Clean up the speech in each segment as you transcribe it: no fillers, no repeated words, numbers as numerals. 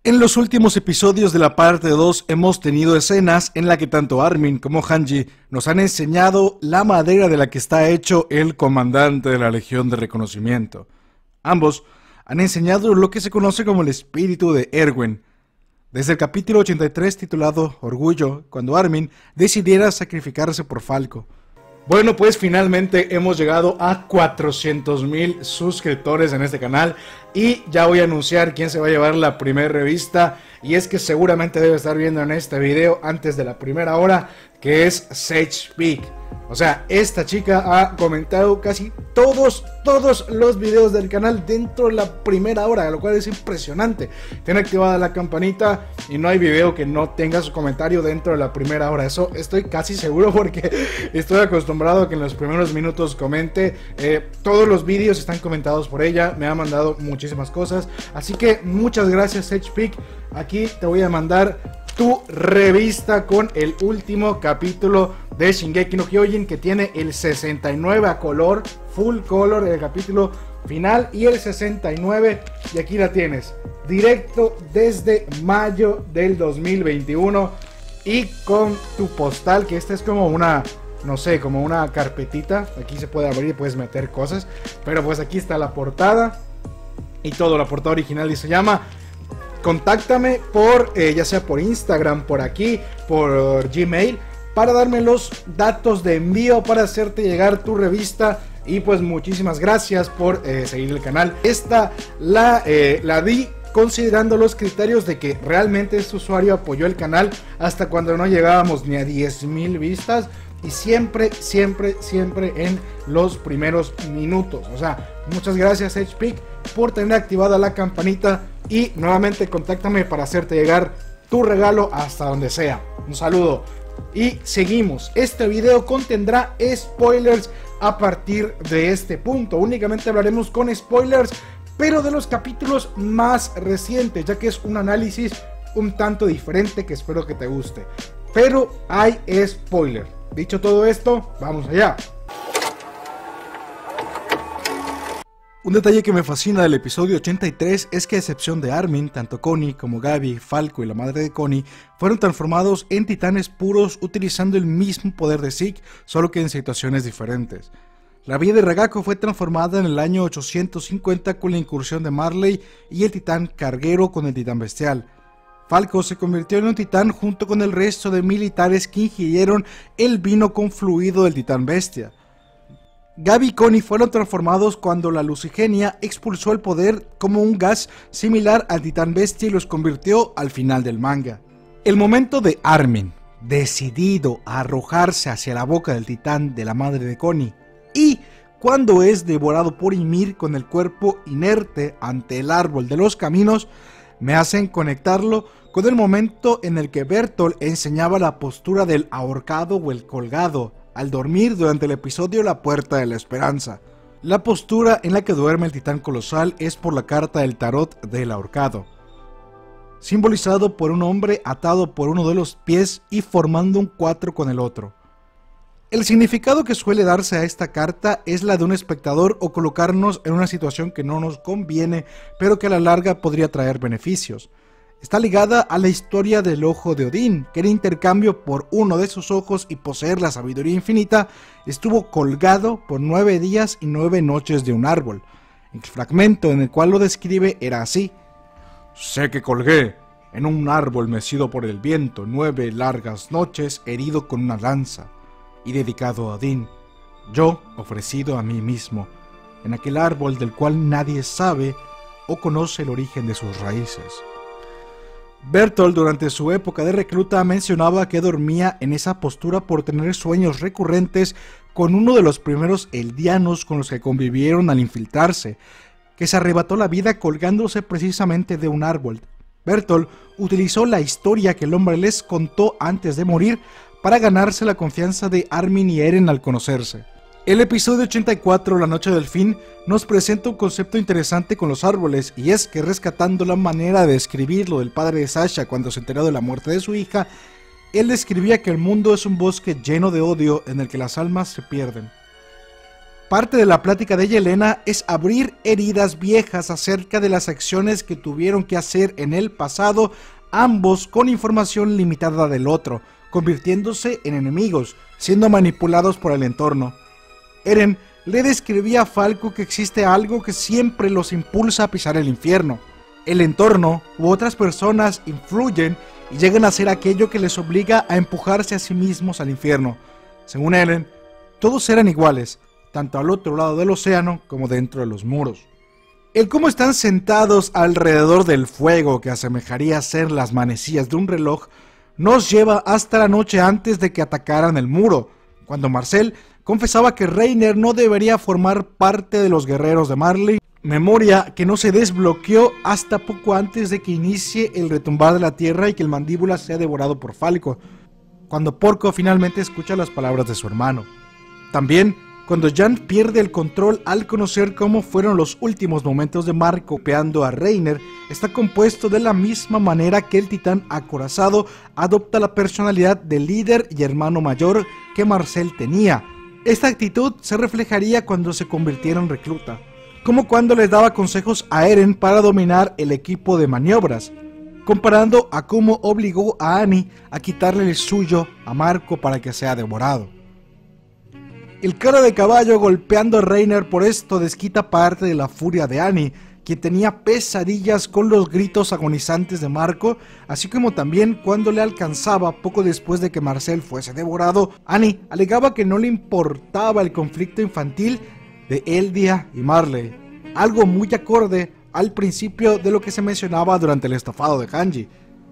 En los últimos episodios de la parte 2 hemos tenido escenas en la que tanto Armin como Hanji nos han enseñado la madera de la que está hecho el comandante de la Legión de Reconocimiento. Ambos han enseñado lo que se conoce como el espíritu de Erwin. Desde el capítulo 83 titulado Orgullo, cuando Armin decidiera sacrificarse por Falco. Bueno, pues finalmente hemos llegado a 400,000 suscriptores en este canal y ya voy a anunciar quién se va a llevar la primera revista, y es que seguramente debe estar viendo en este video antes de la primera hora, que es Sage Peak. O sea, esta chica ha comentado casi todos los videos del canal dentro de la primera hora, lo cual es impresionante. Tiene activada la campanita y no hay video que no tenga su comentario dentro de la primera hora. Eso estoy casi seguro porque estoy acostumbrado a que en los primeros minutos comente. Todos los vídeos están comentados por ella, me ha mandado muchísimas cosas. Así que muchas gracias, Sage Peak. Aquí te voy a mandar tu revista con el último capítulo de Shingeki no Kyojin, que tiene el 69 a color, full color, el capítulo final, y el 69, y aquí la tienes, directo desde mayo del 2021, y con tu postal, que esta es como una, no sé, como una carpetita, aquí se puede abrir y puedes meter cosas, pero pues aquí está la portada, y todo, la portada original, y se llama Contáctame por, ya sea por Instagram, por aquí, por Gmail, para darme los datos de envío para hacerte llegar tu revista. Y pues muchísimas gracias por seguir el canal. Esta la di considerando los criterios de que realmente este usuario apoyó el canal hasta cuando no llegábamos ni a 10,000 vistas. Y siempre en los primeros minutos. O sea, muchas gracias, Sage Peak, por tener activada la campanita. Y nuevamente contáctame para hacerte llegar tu regalo hasta donde sea. Un saludo. Y seguimos. Este video contendrá spoilers a partir de este punto. Únicamente hablaremos con spoilers, pero de los capítulos más recientes, ya que es un análisis un tanto diferente que espero que te guste. Pero hay spoiler. Dicho todo esto, vamos allá. Un detalle que me fascina del episodio 83 es que, a excepción de Armin, tanto Connie como Gabi, Falco y la madre de Connie fueron transformados en titanes puros utilizando el mismo poder de Zeke, solo que en situaciones diferentes. La vida de Ragako fue transformada en el año 850 con la incursión de Marley y el titán carguero con el titán bestial. Falco se convirtió en un titán junto con el resto de militares que ingirieron el vino con fluido del titán bestia. Gabi y Connie fueron transformados cuando la Lucigenia expulsó el poder como un gas similar al titán bestia y los convirtió al final del manga. El momento de Armin, decidido a arrojarse hacia la boca del titán de la madre de Connie, y cuando es devorado por Ymir con el cuerpo inerte ante el árbol de los caminos, me hacen conectarlo con el momento en el que Bertolt enseñaba la postura del ahorcado o el colgado al dormir durante el episodio La Puerta de la Esperanza. La postura en la que duerme el titán colosal es por la carta del tarot del ahorcado, simbolizado por un hombre atado por uno de los pies y formando un 4 con el otro. El significado que suele darse a esta carta es la de un espectador o colocarnos en una situación que no nos conviene, pero que a la larga podría traer beneficios. Está ligada a la historia del ojo de Odín, que en intercambio por uno de sus ojos y poseer la sabiduría infinita, estuvo colgado por 9 días y 9 noches de un árbol. El fragmento en el cual lo describe era así: sé que colgué en un árbol mecido por el viento 9 largas noches, herido con una lanza, y dedicado a Odín, yo ofrecido a mí mismo, en aquel árbol del cual nadie sabe o conoce el origen de sus raíces. Bertolt, durante su época de recluta, mencionaba que dormía en esa postura por tener sueños recurrentes con uno de los primeros eldianos con los que convivieron al infiltrarse, que se arrebató la vida colgándose precisamente de un árbol. Bertolt utilizó la historia que el hombre les contó antes de morir para ganarse la confianza de Armin y Eren al conocerse. El episodio 84, La Noche del Fin, nos presenta un concepto interesante con los árboles, y es que, rescatando la manera de describirlo del padre de Sasha cuando se enteró de la muerte de su hija, él describía que el mundo es un bosque lleno de odio en el que las almas se pierden. Parte de la plática de Yelena es abrir heridas viejas acerca de las acciones que tuvieron que hacer en el pasado, ambos con información limitada del otro, convirtiéndose en enemigos, siendo manipulados por el entorno. Eren le describía a Falco que existe algo que siempre los impulsa a pisar el infierno. El entorno u otras personas influyen y llegan a ser aquello que les obliga a empujarse a sí mismos al infierno. Según Eren, todos eran iguales, tanto al otro lado del océano como dentro de los muros. El cómo están sentados alrededor del fuego, que asemejaría ser las manecillas de un reloj, nos lleva hasta la noche antes de que atacaran el muro, cuando Marcel confesaba que Reiner no debería formar parte de los guerreros de Marley, memoria que no se desbloqueó hasta poco antes de que inicie el retumbar de la tierra y que el mandíbula sea devorado por Falco, cuando Porco finalmente escucha las palabras de su hermano. También cuando Jan pierde el control al conocer cómo fueron los últimos momentos de Marco golpeando a Reiner, está compuesto de la misma manera que el titán acorazado adopta la personalidad de líder y hermano mayor que Marcel tenía. Esta actitud se reflejaría cuando se convirtiera en recluta, como cuando les daba consejos a Eren para dominar el equipo de maniobras, comparando a cómo obligó a Annie a quitarle el suyo a Marco para que sea devorado. El cara de caballo golpeando a Reiner por esto desquita parte de la furia de Annie, quien tenía pesadillas con los gritos agonizantes de Marco, así como también cuando le alcanzaba poco después de que Marcel fuese devorado. Annie alegaba que no le importaba el conflicto infantil de Eldia y Marley, algo muy acorde al principio de lo que se mencionaba durante el estafado de Hanji,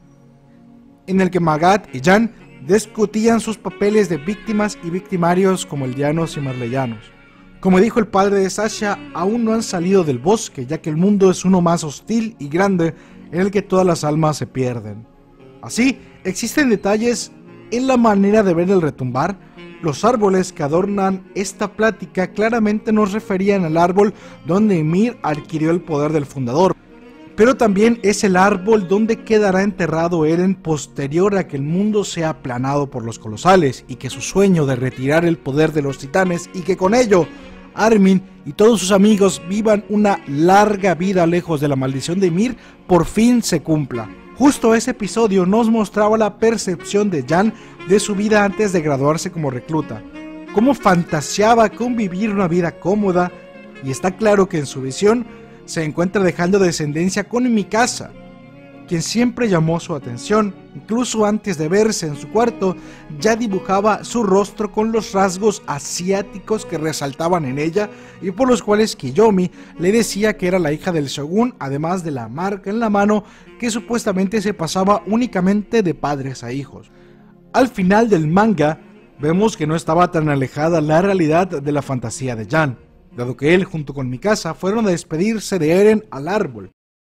en el que Magat y Jan discutían sus papeles de víctimas y victimarios como eldianos y marleyanos. Como dijo el padre de Sasha, aún no han salido del bosque, ya que el mundo es uno más hostil y grande en el que todas las almas se pierden. Así, existen detalles en la manera de ver el retumbar. Los árboles que adornan esta plática claramente nos referían al árbol donde Ymir adquirió el poder del fundador, pero también es el árbol donde quedará enterrado Eren posterior a que el mundo sea aplanado por los colosales y que su sueño de retirar el poder de los titanes y que con ello Armin y todos sus amigos vivan una larga vida lejos de la maldición de Ymir por fin se cumpla. Justo ese episodio nos mostraba la percepción de Jan de su vida antes de graduarse como recluta, cómo fantaseaba con vivir una vida cómoda, y está claro que en su visión se encuentra dejando descendencia con Mikasa, quien siempre llamó su atención. Incluso antes de verse en su cuarto, ya dibujaba su rostro con los rasgos asiáticos que resaltaban en ella y por los cuales Kiyomi le decía que era la hija del shogun, además de la marca en la mano que supuestamente se pasaba únicamente de padres a hijos. Al final del manga, vemos que no estaba tan alejada la realidad de la fantasía de Jan, dado que él junto con Mikasa fueron a despedirse de Eren al árbol.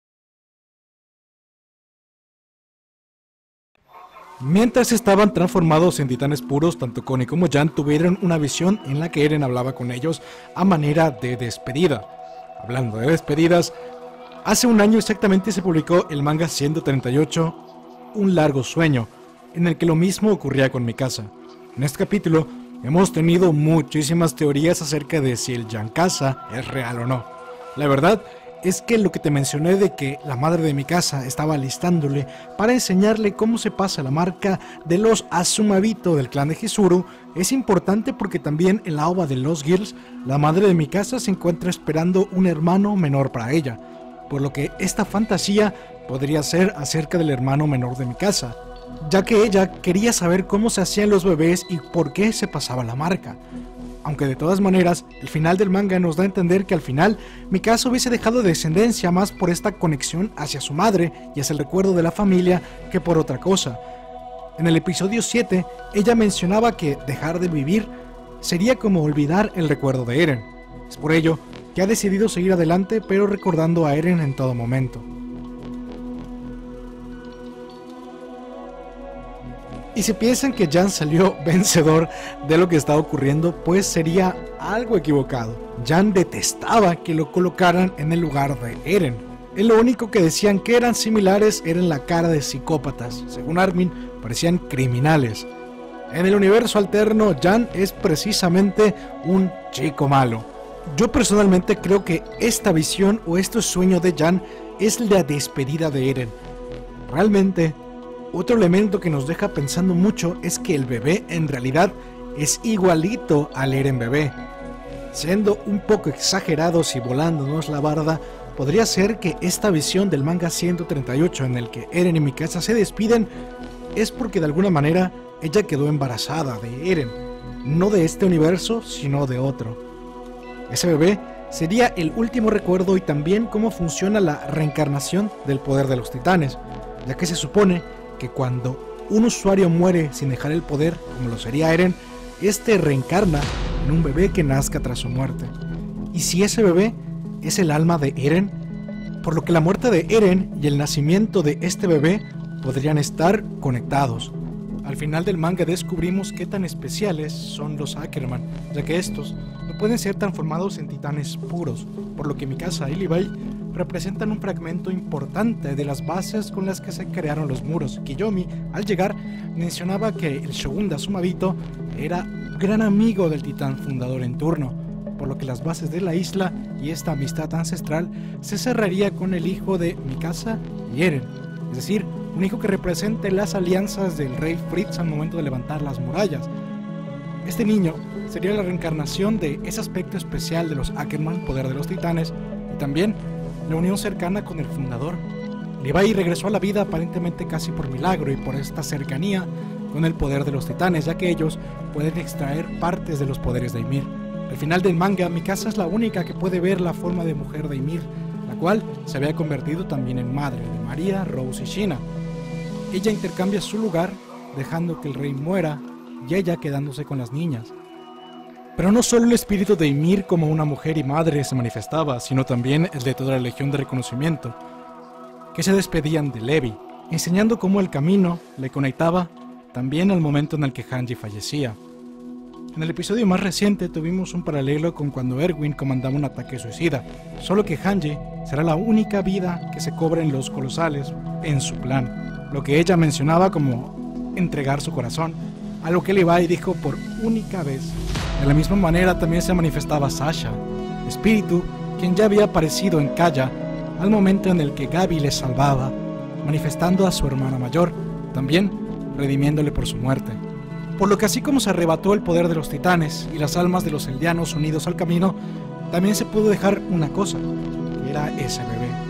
Mientras estaban transformados en titanes puros, tanto Connie como Jan tuvieron una visión en la que Eren hablaba con ellos a manera de despedida. Hablando de despedidas, hace un año exactamente se publicó el manga 138, Un largo sueño, en el que lo mismo ocurría con Mikasa. En este capítulo hemos tenido muchísimas teorías acerca de si el Jankasa es real o no. La verdad es que lo que te mencioné de que la madre de Mikasa estaba alistándole para enseñarle cómo se pasa la marca de los Azumabito del clan de Chizuru es importante porque también en la ova de los Girls, la madre de Mikasa se encuentra esperando un hermano menor para ella, por lo que esta fantasía podría ser acerca del hermano menor de Mikasa, ya que ella quería saber cómo se hacían los bebés y por qué se pasaba la marca. Aunque de todas maneras, el final del manga nos da a entender que al final Mikasa hubiese dejado descendencia más por esta conexión hacia su madre y hacia el recuerdo de la familia que por otra cosa. En el episodio 7, ella mencionaba que dejar de vivir sería como olvidar el recuerdo de Eren. Es por ello que ha decidido seguir adelante, pero recordando a Eren en todo momento. Y si piensan que Jan salió vencedor de lo que estaba ocurriendo, pues sería algo equivocado. Jan detestaba que lo colocaran en el lugar de Eren. Lo único que decían que eran similares era en la cara de psicópatas. Según Armin, parecían criminales. En el universo alterno, Jan es precisamente un chico malo. Yo personalmente creo que esta visión o este sueño de Jan es la despedida de Eren. Realmente, otro elemento que nos deja pensando mucho es que el bebé en realidad es igualito al Eren bebé. Siendo un poco exagerados y volándonos la barda, podría ser que esta visión del manga 138 en el que Eren y Mikasa se despiden es porque de alguna manera ella quedó embarazada de Eren, no de este universo sino de otro. Ese bebé sería el último recuerdo y también cómo funciona la reencarnación del poder de los titanes, ya que se supone que cuando un usuario muere sin dejar el poder, como lo sería Eren, este reencarna en un bebé que nazca tras su muerte. Y si ese bebé es el alma de Eren, por lo que la muerte de Eren y el nacimiento de este bebé podrían estar conectados. Al final del manga descubrimos qué tan especiales son los Ackerman, ya que estos no pueden ser transformados en titanes puros, por lo que Mikasa y Levi representan un fragmento importante de las bases con las que se crearon los muros. Kiyomi, al llegar, mencionaba que el Shogun de Azumabito era gran amigo del titán fundador en turno, por lo que las bases de la isla y esta amistad ancestral se cerraría con el hijo de Mikasa y Eren, es decir, un hijo que represente las alianzas del rey Fritz al momento de levantar las murallas. Este niño sería la reencarnación de ese aspecto especial de los Ackerman, poder de los titanes, y también la unión cercana con el fundador. Levi regresó a la vida aparentemente casi por milagro y por esta cercanía con el poder de los titanes, ya que ellos pueden extraer partes de los poderes de Ymir. Al final del manga, Mikasa es la única que puede ver la forma de mujer de Ymir, la cual se había convertido también en madre de María, Rose y Shina. Ella intercambia su lugar, dejando que el rey muera y ella quedándose con las niñas. Pero no solo el espíritu de Ymir como una mujer y madre se manifestaba, sino también el de toda la legión de reconocimiento, que se despedían de Levi, enseñando cómo el camino le conectaba también al momento en el que Hanji fallecía. En el episodio más reciente tuvimos un paralelo con cuando Erwin comandaba un ataque suicida, solo que Hanji será la única vida que se cobra en los colosales en su plan, lo que ella mencionaba como entregar su corazón, a lo que Levi dijo por única vez. De la misma manera también se manifestaba Sasha, espíritu quien ya había aparecido en Kaya al momento en el que Gaby le salvaba, manifestando a su hermana mayor, también redimiéndole por su muerte. Por lo que así como se arrebató el poder de los titanes y las almas de los eldianos unidos al camino, también se pudo dejar una cosa, que era ese bebé.